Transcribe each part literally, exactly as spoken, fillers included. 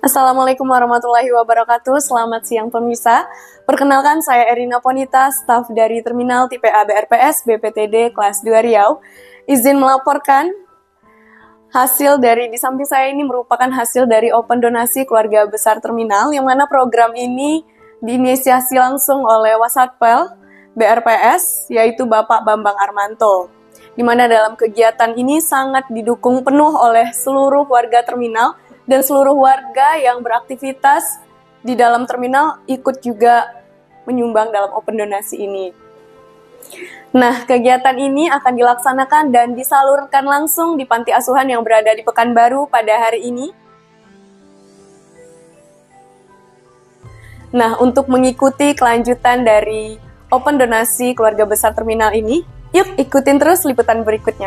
Assalamualaikum warahmatullahi wabarakatuh. Selamat siang pemirsa. Perkenalkan saya Erina Ponita, staf dari Terminal Tipe A B R P S B P T D kelas dua Riau. Izin melaporkan hasil dari di samping saya ini merupakan hasil dari Open Donasi Keluarga Besar Terminal, yang mana program ini diinisiasi langsung oleh Wasatpel B R P S, yaitu Bapak Bambang Armanto. Di mana dalam kegiatan ini sangat didukung penuh oleh seluruh warga terminal dan seluruh warga yang beraktivitas di dalam terminal ikut juga menyumbang dalam open donasi ini. Nah, kegiatan ini akan dilaksanakan dan disalurkan langsung di panti asuhan yang berada di Pekanbaru pada hari ini. Nah, untuk mengikuti kelanjutan dari open donasi keluarga besar terminal ini, yuk ikutin terus liputan berikutnya.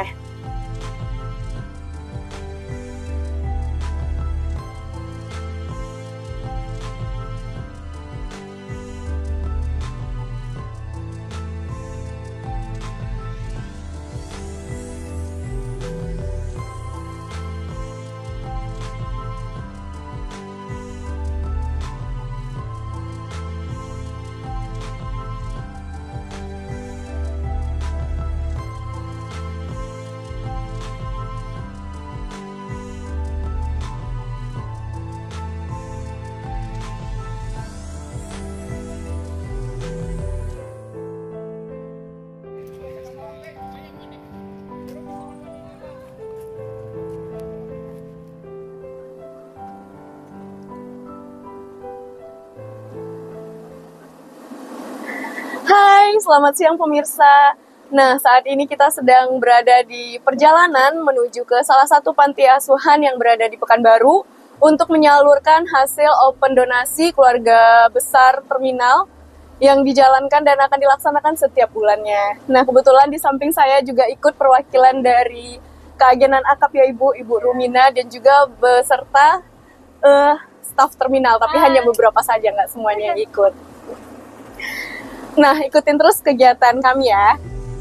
Hai, selamat siang pemirsa. Nah, saat ini kita sedang berada di perjalanan menuju ke salah satu panti asuhan yang berada di Pekanbaru untuk menyalurkan hasil open donasi keluarga besar terminal yang dijalankan dan akan dilaksanakan setiap bulannya. Nah, kebetulan di samping saya juga ikut perwakilan dari keagenan akap ya Ibu, Ibu Rumina, dan juga beserta uh, staf terminal, tapi hanya beberapa saja, nggak semuanya yang ikut. Nah, ikutin terus kegiatan kami ya.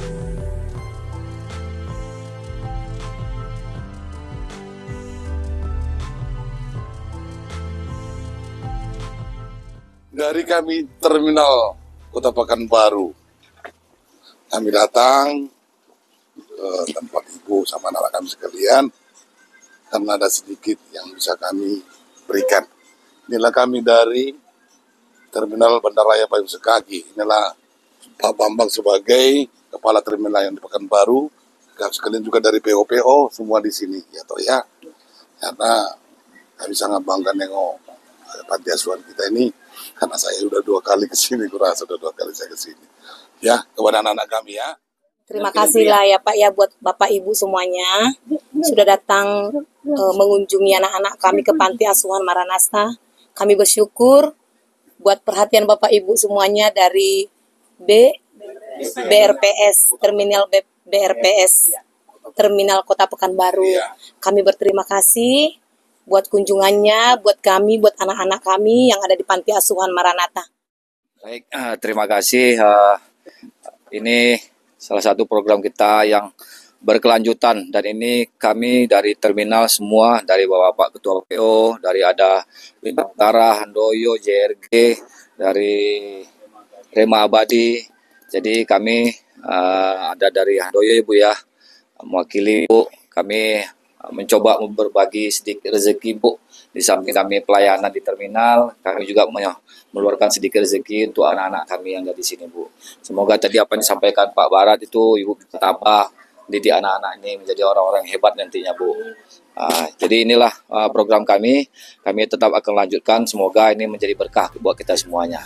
Dari kami Terminal Kota Pekanbaru, kami datang ke tempat Ibu sama anak kami sekalian karena ada sedikit yang bisa kami berikan. Inilah kami dari Terminal Bandaraya Payung Sekaki. Inilah Pak Bambang sebagai kepala terminal yang di Pekanbaru. Sekalian juga dari P O P O semua di sini ya toh ya. Karena kami sangat bangga nengok panti asuhan kita ini, karena saya sudah dua kali ke sini, kurasa sudah dua kali saya ke sini. Ya, kepada anak-anak kami ya. Terima kasih lah ya Pak ya buat Bapak Ibu semuanya sudah datang uh, mengunjungi anak-anak kami ke panti asuhan Maranatha. Kami bersyukur buat perhatian Bapak Ibu semuanya dari B B R P S Terminal B, BRP S Terminal Kota Pekanbaru. Kami berterima kasih buat kunjungannya, buat kami, buat anak-anak kami yang ada di panti asuhan Maranatha. Baik, uh, terima kasih. Uh, ini salah satu program kita yang berkelanjutan, dan ini kami dari terminal semua, dari Bapak Ketua P O, dari ada Bintara, Handoyo, J R G, dari Rema Abadi. Jadi kami uh, ada dari Handoyo Ibu ya, mewakili Ibu. Kami uh, mencoba berbagi sedikit rezeki Bu. Di samping kami pelayanan di terminal, kami juga mengeluarkan sedikit rezeki untuk anak-anak kami yang ada di sini Bu. Semoga tadi apa yang disampaikan Pak Barat itu Ibu tambah didik anak-anak ini menjadi orang-orang hebat nantinya Bu. Uh, jadi inilah uh, program kami. Kami tetap akan lanjutkan. Semoga ini menjadi berkah buat kita semuanya.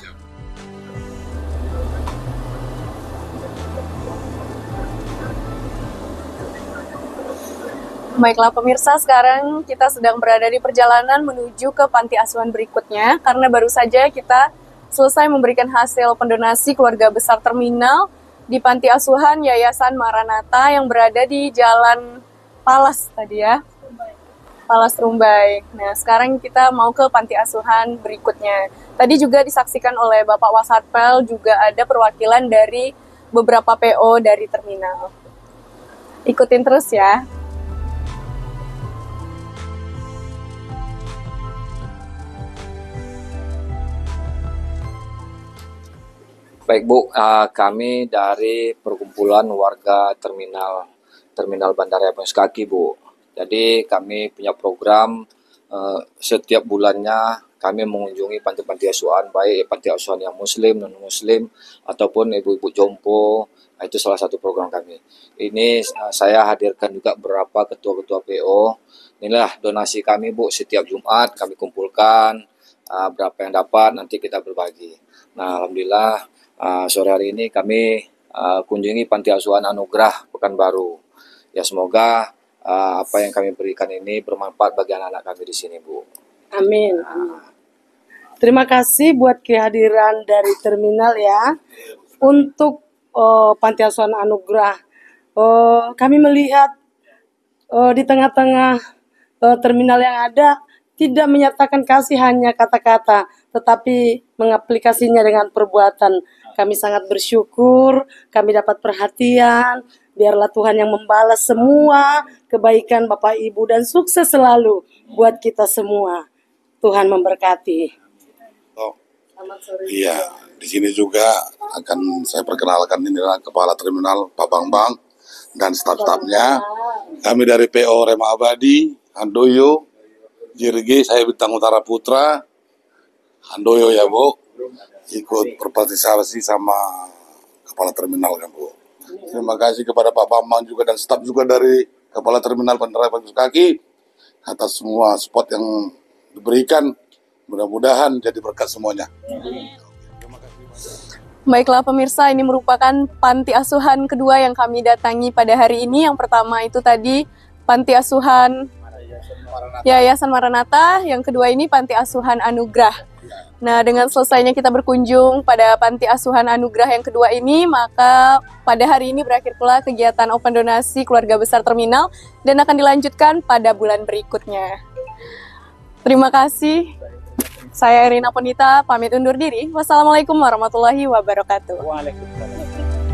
Baiklah pemirsa, sekarang kita sedang berada di perjalanan menuju ke panti asuhan berikutnya, karena baru saja kita selesai memberikan hasil pendonasi keluarga besar terminal di panti asuhan Yayasan Maranatha yang berada di Jalan Palas tadi ya, Palas Rumbai. Nah, sekarang kita mau ke panti asuhan berikutnya. Tadi juga disaksikan oleh Bapak Wasatpel, juga ada perwakilan dari beberapa P O dari terminal. Ikutin terus ya. Baik Bu, uh, kami dari perkumpulan warga terminal terminal Bandara Yabes Kaki Bu. Jadi kami punya program uh, setiap bulannya kami mengunjungi panti-panti asuhan, baik panti asuhan yang muslim, non-muslim, ataupun ibu-ibu jompo. Nah, itu salah satu program kami. Ini uh, saya hadirkan juga beberapa ketua-ketua P O. Inilah donasi kami Bu, setiap Jumat kami kumpulkan uh, berapa yang dapat, nanti kita berbagi. Nah, Alhamdulillah uh, sore hari ini kami uh, kunjungi Panti Asuhan Anugrah Pekanbaru. Ya semoga uh, apa yang kami berikan ini bermanfaat bagi anak-anak kami di sini Bu. Amin. Terima kasih buat kehadiran dari terminal ya. Untuk uh, Panti Asuhan Anugrah, uh, kami melihat uh, di tengah-tengah uh, terminal yang ada tidak menyatakan kasih hanya kata-kata, tetapi mengaplikasinya dengan perbuatan. Kami sangat bersyukur, kami dapat perhatian. Biarlah Tuhan yang membalas semua kebaikan Bapak Ibu dan sukses selalu buat kita semua. Tuhan memberkati. Oh, iya, di sini juga akan saya perkenalkan ini adalah Kepala Terminal Pak Bambang dan staf-stafnya. Kami dari P O Rema Abadi, Handoyo, J R G, saya Bintang Utara Putra, Handoyo ya Bu, ikut berpartisipasi sama Kepala Terminal kan Bu. Terima kasih kepada Pak Bambang juga dan staf juga dari Kepala Terminal Bandara Yabes Kaki atas semua support yang diberikan, mudah-mudahan jadi berkat semuanya. Baiklah pemirsa, ini merupakan panti asuhan kedua yang kami datangi pada hari ini. Yang pertama itu tadi Panti Asuhan Yayasan Maranatha, yang kedua ini Panti Asuhan Anugrah. Nah, dengan selesainya kita berkunjung pada Panti Asuhan Anugrah yang kedua ini, maka pada hari ini berakhir pula kegiatan open donasi keluarga besar terminal dan akan dilanjutkan pada bulan berikutnya. Terima kasih. Saya Erina Ponita, pamit undur diri. Wassalamualaikum warahmatullahi wabarakatuh. Waalaikumsalam.